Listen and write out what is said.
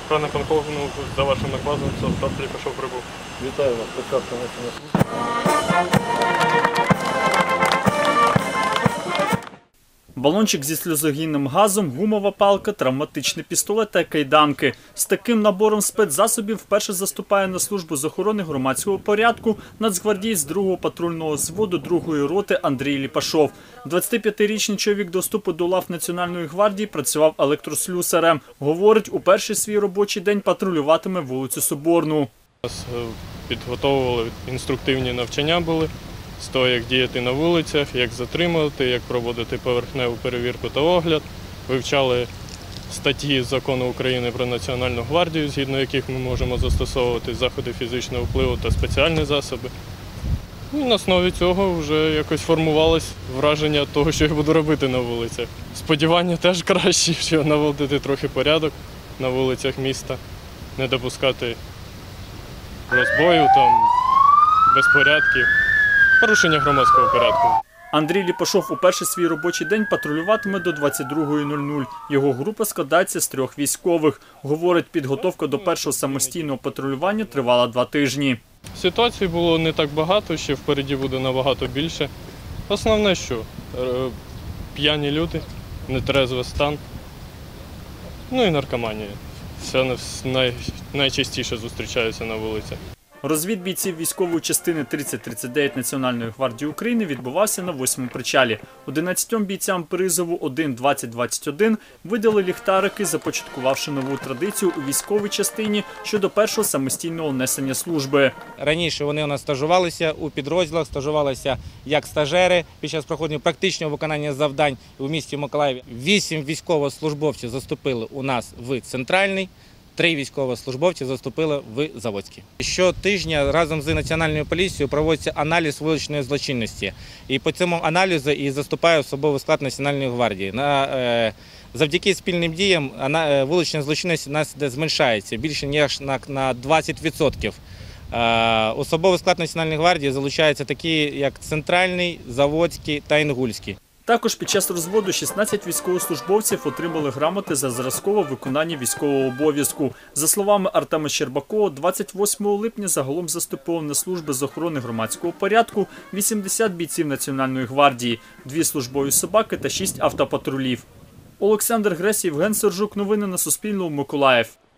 охорона Конкову, за вашим наказом, Андрій Ліпашов прибув. Вітаю вас, початку несення служби. Балончик зі сльозогінним газом, гумова палка, травматичний пістолет та кайданки. З таким набором спецзасобів вперше заступає на службу з охорони громадського порядку нацгвардієць 2-го патрульного взводу 2-ї роти Андрій Ліпашов. 25-річний чоловік до вступу до лав Національної гвардії працював електрослюсарем. Говорить, у перший свій робочий день патрулюватиме вулицю Соборну. Нас підготовували, інструктивні навчання були з того, як діяти на вулицях, як затримувати, як проводити поверхневу перевірку та огляд. Вивчали статті Закону України про Національну гвардію, згідно яких ми можемо застосовувати заходи фізичного впливу та спеціальні засоби. І на основі цього вже якось формувалось враження того, що я буду робити на вулицях. Сподівання теж кращі, що наводити трохи порядок на вулицях міста, не допускати розбою, безпорядків, порушення громадського порядку. Андрій Ліпашов у перший свій робочий день патрулюватиме до 22:00. Його група складається з 3 військових. Говорить, підготовка до першого самостійного патрулювання тривала 2 тижні. Ситуацій було не так багато, ще впереді буде набагато більше. Основне що? П'яні люди, нетрезвий стан, і наркоманія. Це найчастіше зустрічаються на вулицях. Розвід бійців військової частини 3039 Національної гвардії України відбувався на 8-му причалі. 11 бійцям призову 1-20-21 видали ліхтарики, започаткувавши нову традицію у військовій частині щодо першого самостійного несення служби. Раніше вони у нас стажувалися у підрозділах, стажувалися як стажери під час проходження практичного виконання завдань у місті Миколаєві. 8 військовослужбовців заступили у нас в центральний, 3 військовослужбовці заступили в Заводський. Щотижня разом з Національною поліцією проводиться аналіз вуличної злочинності. І по цьому аналізу і заступає особовий склад Національної гвардії. Завдяки спільним діям вулична злочинність у нас зменшається більше ніж на 20%. Особовий склад Національної гвардії залучається такі, як Центральний, Заводський та Інгульський. Також під час розводу 16 військовослужбовців отримали грамоти за зразкове виконання військового обов'язку. За словами Артема Щербакова, 28 липня загалом заступило на служби з охорони громадського порядку 80 бійців Національної гвардії, 2 службові собаки та 6 автопатрулів. Олександр Гресь, Євген Сержук. Новини на Суспільному. Миколаїв.